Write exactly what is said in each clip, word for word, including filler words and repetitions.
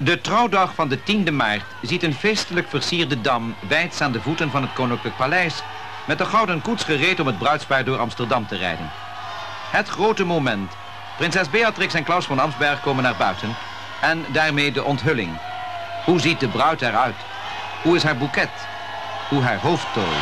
De trouwdag van de tiende maart ziet een feestelijk versierde dam wijds aan de voeten van het Koninklijk Paleis met de gouden koets gereed om het bruidspaar door Amsterdam te rijden. Het grote moment. Prinses Beatrix en Claus von Amsberg komen naar buiten en daarmee de onthulling. Hoe ziet de bruid eruit? Hoe is haar boeket? Hoe haar hoofdtooi?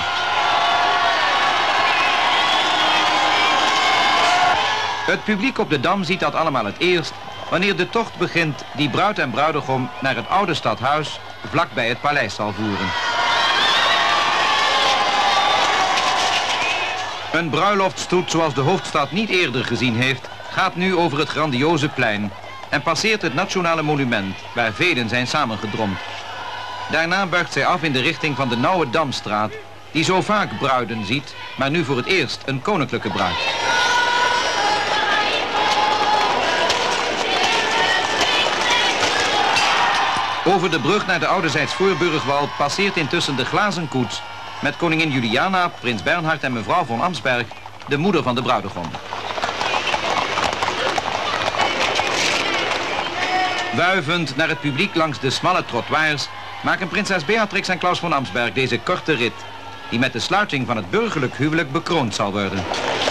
Het publiek op de Dam ziet dat allemaal het eerst wanneer de tocht begint die bruid en bruidegom naar het oude stadhuis vlakbij het paleis zal voeren. Een bruiloftsstoet zoals de hoofdstad niet eerder gezien heeft, gaat nu over het grandioze plein en passeert het nationale monument waar velen zijn samengedromd. Daarna buigt zij af in de richting van de nauwe Damstraat, die zo vaak bruiden ziet, maar nu voor het eerst een koninklijke bruid. Over de brug naar de ouderzijds Voorburgwal passeert intussen de glazen koets met koningin Juliana, prins Bernhard en mevrouw von Amsberg, de moeder van de bruidegom. Wuivend naar het publiek langs de smalle trottoirs maken prinses Beatrix en Claus von Amsberg deze korte rit, die met de sluiting van het burgerlijk huwelijk bekroond zal worden.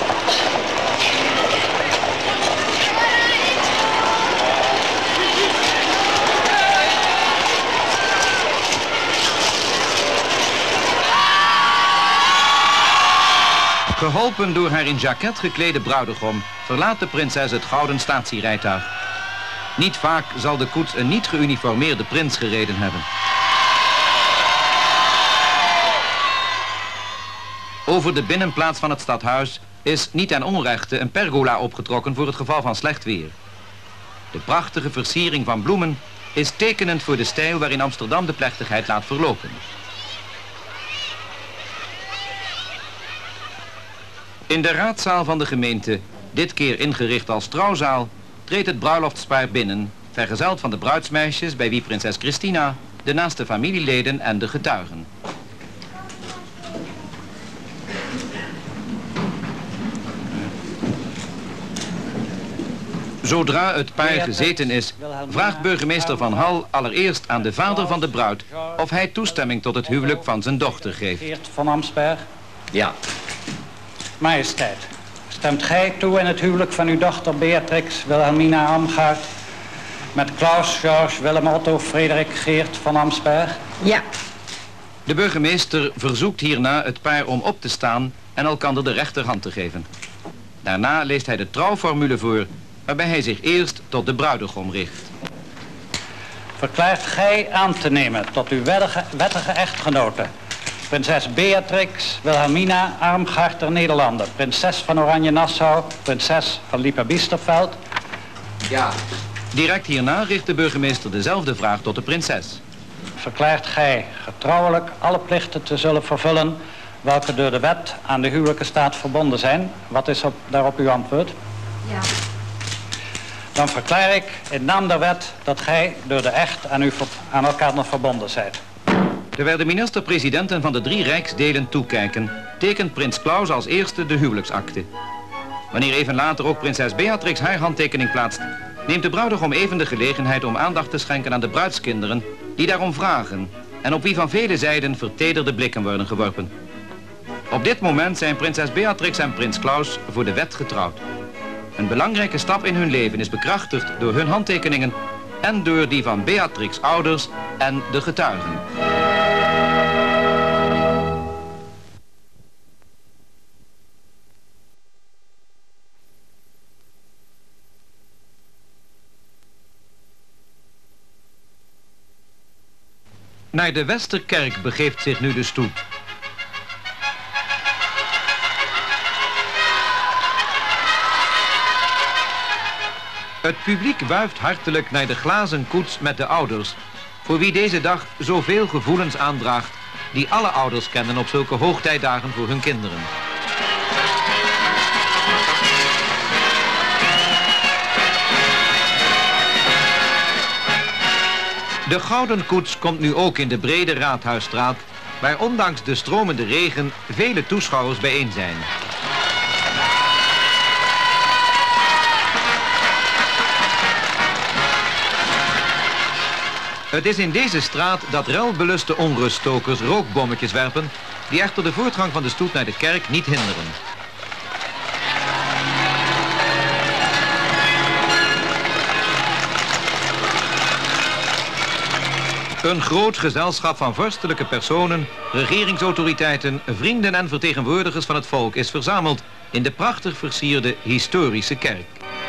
Geholpen door haar in jacket geklede bruidegom verlaat de prinses het gouden statierijtuig. Niet vaak zal de koets een niet geuniformeerde prins gereden hebben. Over de binnenplaats van het stadhuis is niet ten onrechte een pergola opgetrokken voor het geval van slecht weer. De prachtige versiering van bloemen is tekenend voor de stijl waarin Amsterdam de plechtigheid laat verlopen. In de raadzaal van de gemeente, dit keer ingericht als trouwzaal, treedt het bruiloftspaar binnen, vergezeld van de bruidsmeisjes bij wie prinses Christina, de naaste familieleden en de getuigen. Zodra het paar gezeten is, vraagt burgemeester Van Hal allereerst aan de vader van de bruid of hij toestemming tot het huwelijk van zijn dochter geeft. Geert van Amsberg. Ja. Majesteit, stemt gij toe in het huwelijk van uw dochter Beatrix Wilhelmina Amgaard met Klaus George Willem Otto Frederik Geert van Amsberg? Ja. De burgemeester verzoekt hierna het paar om op te staan en elkander de rechterhand te geven. Daarna leest hij de trouwformule voor, waarbij hij zich eerst tot de bruidegom richt. Verklaart gij aan te nemen tot uw wettige, wettige echtgenote, prinses Beatrix Wilhelmina Armgaard der Nederlanden, prinses van Oranje-Nassau, prinses van Lippe-Biesterfeld? Ja. Direct hierna richt de burgemeester dezelfde vraag tot de prinses. Verklaart gij getrouwelijk alle plichten te zullen vervullen welke door de wet aan de huwelijke staat verbonden zijn? Wat is op, daarop uw antwoord? Ja. Dan verklaar ik in naam der wet dat gij door de echt aan, u, aan elkaar nog verbonden zijt. Terwijl de minister-presidenten van de drie rijksdelen toekijken, tekent prins Klaus als eerste de huwelijksakte. Wanneer even later ook prinses Beatrix haar handtekening plaatst, neemt de bruidegom even de gelegenheid om aandacht te schenken aan de bruidskinderen die daarom vragen en op wie van vele zijden vertederde blikken worden geworpen. Op dit moment zijn prinses Beatrix en prins Klaus voor de wet getrouwd. Een belangrijke stap in hun leven is bekrachtigd door hun handtekeningen en door die van Beatrix' ouders en de getuigen. Naar de Westerkerk begeeft zich nu de stoet. Het publiek wuift hartelijk naar de glazen koets met de ouders, voor wie deze dag zoveel gevoelens aandraagt die alle ouders kennen op zulke hoogtijdagen voor hun kinderen. De gouden koets komt nu ook in de brede Raadhuisstraat, waar ondanks de stromende regen vele toeschouwers bijeen zijn. Het is in deze straat dat relbeluste onruststokers rookbommetjes werpen, die echter de voortgang van de stoet naar de kerk niet hinderen. Een groot gezelschap van vorstelijke personen, regeringsautoriteiten, vrienden en vertegenwoordigers van het volk is verzameld in de prachtig versierde historische kerk.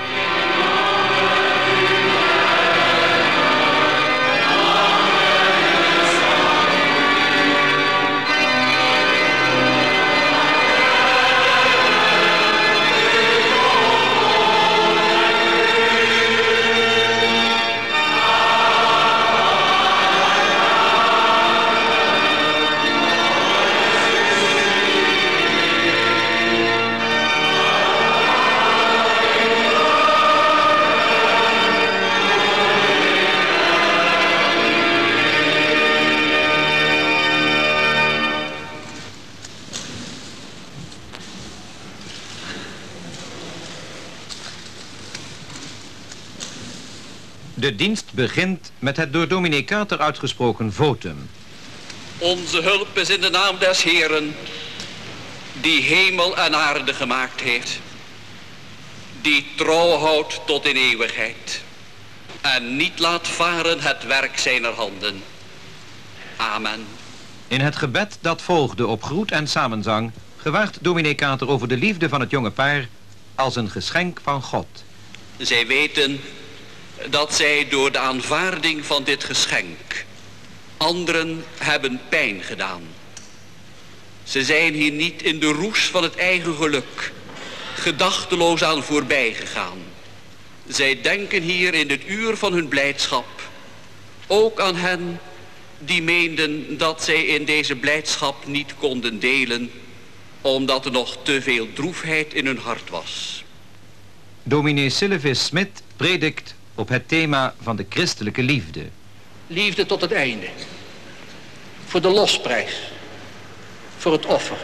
De dienst begint met het door dominee Kater uitgesproken votum. Onze hulp is in de naam des Heeren, die hemel en aarde gemaakt heeft, die trouw houdt tot in eeuwigheid en niet laat varen het werk zijner handen. Amen. In het gebed dat volgde op groet en samenzang gewaart dominee Kater over de liefde van het jonge paar als een geschenk van God. Zij weten dat zij door de aanvaarding van dit geschenk anderen hebben pijn gedaan. Ze zijn hier niet in de roes van het eigen geluk gedachteloos aan voorbij gegaan. Zij denken hier in het uur van hun blijdschap ook aan hen die meenden dat zij in deze blijdschap niet konden delen, omdat er nog te veel droefheid in hun hart was. Dominee Sylvis Smit predikt op het thema van de christelijke liefde. Liefde tot het einde. Voor de losprijs. Voor het offer.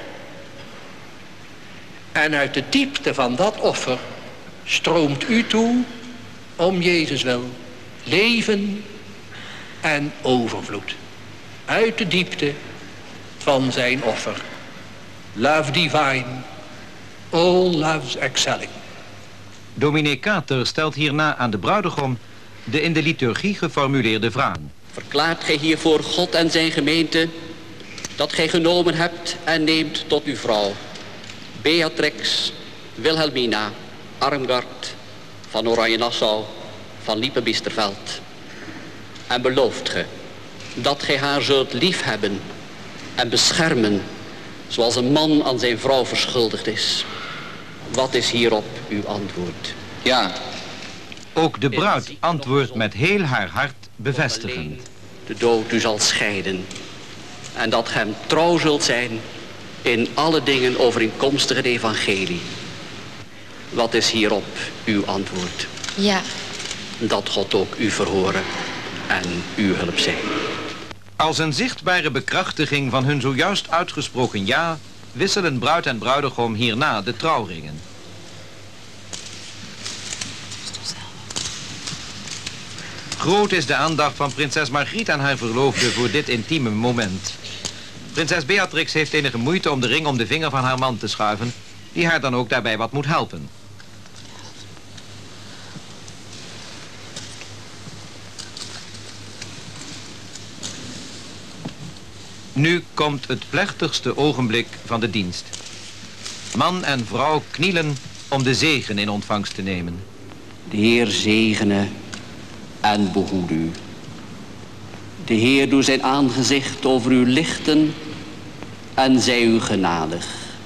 En uit de diepte van dat offer stroomt u toe om Jezus wil. Leven en overvloed. Uit de diepte van zijn offer. Love divine. All loves excelling. Dominee Kater stelt hierna aan de bruidegom de in de liturgie geformuleerde vraag. Verklaart gij hiervoor God en zijn gemeente dat gij genomen hebt en neemt tot uw vrouw Beatrix Wilhelmina Armgard van Oranje-Nassau van Liepe-Biesterveld, en belooft ge dat gij haar zult liefhebben en beschermen zoals een man aan zijn vrouw verschuldigd is? Wat is hierop uw antwoord? Ja. Ook de bruid antwoordt met heel haar hart bevestigend. De dood u zal scheiden en dat ge hem trouw zult zijn in alle dingen overeenkomstig het evangelie. Wat is hierop uw antwoord? Ja. Dat God ook u verhoren en uw hulp zijn. Als een zichtbare bekrachtiging van hun zojuist uitgesproken ja, wisselen bruid en bruidegom hierna de trouwringen. Groot is de aandacht van prinses Margriet en haar verloofde voor dit intieme moment. Prinses Beatrix heeft enige moeite om de ring om de vinger van haar man te schuiven, die haar dan ook daarbij wat moet helpen. Nu komt het plechtigste ogenblik van de dienst. Man en vrouw knielen om de zegen in ontvangst te nemen. De Heer zegene en behoed u. De Heer doet zijn aangezicht over u lichten en zij u genadig.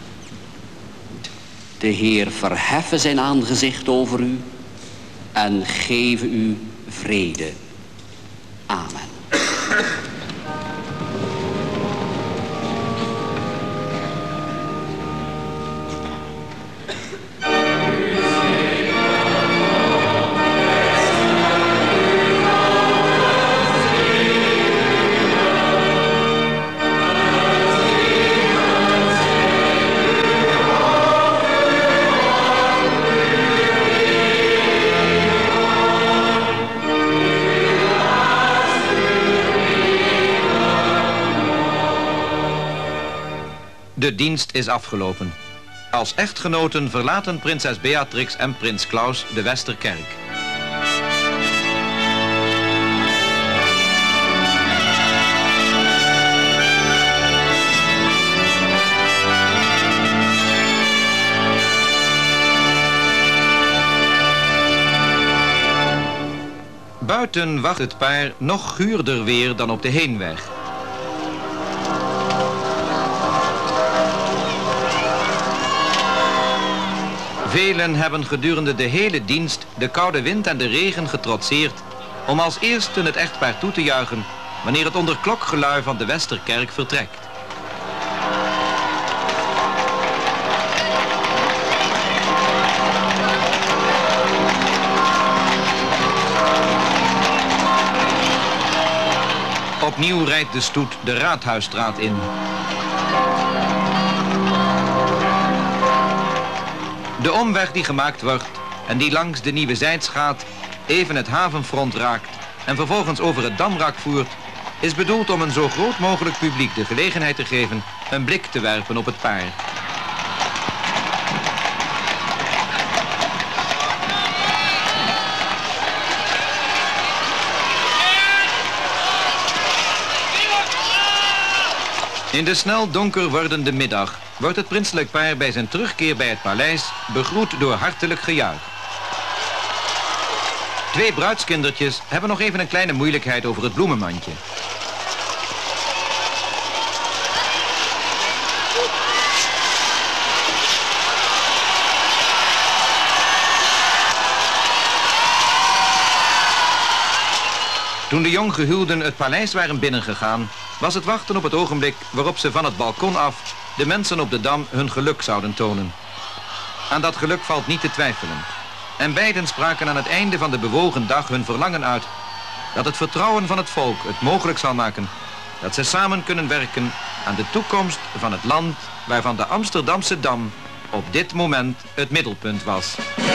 De Heer verheffen zijn aangezicht over u en geven u vrede. Amen. De dienst is afgelopen. Als echtgenoten verlaten prinses Beatrix en prins Claus de Westerkerk. Buiten wacht het paar nog guurder weer dan op de heenweg. Velen hebben gedurende de hele dienst de koude wind en de regen getrotseerd om als eerste het echtpaar toe te juichen wanneer het onder klokgelui van de Westerkerk vertrekt. Opnieuw rijdt de stoet de Raadhuisstraat in. De omweg die gemaakt wordt en die langs de Nieuwe Zijds gaat, even het havenfront raakt en vervolgens over het Damrak voert, is bedoeld om een zo groot mogelijk publiek de gelegenheid te geven een blik te werpen op het paar. In de snel donker wordende middag wordt het prinselijk paar bij zijn terugkeer bij het paleis begroet door hartelijk gejuich. Twee bruidskindertjes hebben nog even een kleine moeilijkheid over het bloemenmandje. Toen de jonggehuwden het paleis waren binnengegaan, was het wachten op het ogenblik waarop ze van het balkon af de mensen op de Dam hun geluk zouden tonen. Aan dat geluk valt niet te twijfelen. En beiden spraken aan het einde van de bewogen dag hun verlangen uit dat het vertrouwen van het volk het mogelijk zal maken dat ze samen kunnen werken aan de toekomst van het land waarvan de Amsterdamse Dam op dit moment het middelpunt was.